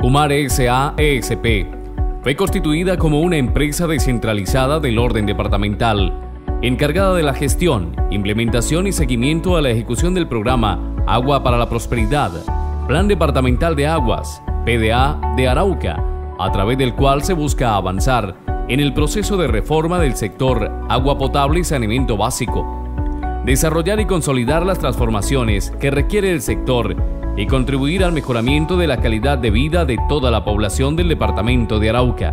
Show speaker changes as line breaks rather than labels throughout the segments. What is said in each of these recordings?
Umar S.A.E.S.P. fue constituida como una empresa descentralizada del orden departamental, encargada de la gestión, implementación y seguimiento a la ejecución del programa Agua para la Prosperidad, Plan Departamental de Aguas, PDA de Arauca, a través del cual se busca avanzar en el proceso de reforma del sector agua potable y saneamiento básico, desarrollar y consolidar las transformaciones que requiere el sector y contribuir al mejoramiento de la calidad de vida de toda la población del departamento de Arauca.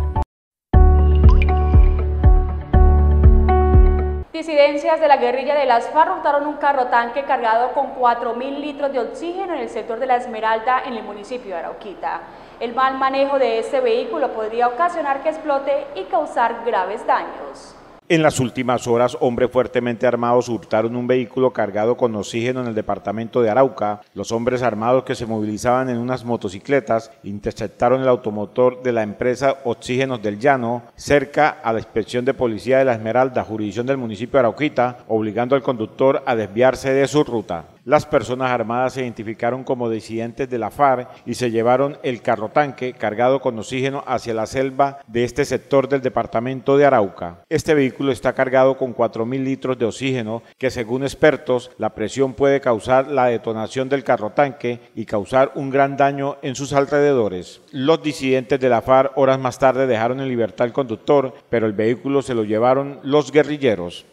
Disidencias de la guerrilla de las FARC rotaron un carro tanque cargado con 4.000 litros de oxígeno en el sector de La Esmeralda, en el municipio de Arauquita. El mal manejo de este vehículo podría ocasionar que explote y causar graves daños.
En las últimas horas, hombres fuertemente armados hurtaron un vehículo cargado con oxígeno en el departamento de Arauca. Los hombres armados, que se movilizaban en unas motocicletas, interceptaron el automotor de la empresa Oxígenos del Llano cerca a la inspección de policía de La Esmeralda, jurisdicción del municipio de Arauquita, obligando al conductor a desviarse de su ruta. Las personas armadas se identificaron como disidentes de la FARC y se llevaron el carro tanque cargado con oxígeno hacia la selva de este sector del departamento de Arauca. Este vehículo está cargado con 4.000 litros de oxígeno que, según expertos, la presión puede causar la detonación del carro tanque y causar un gran daño en sus alrededores. Los disidentes de la FARC horas más tarde dejaron en libertad al conductor, pero el vehículo se lo llevaron los guerrilleros.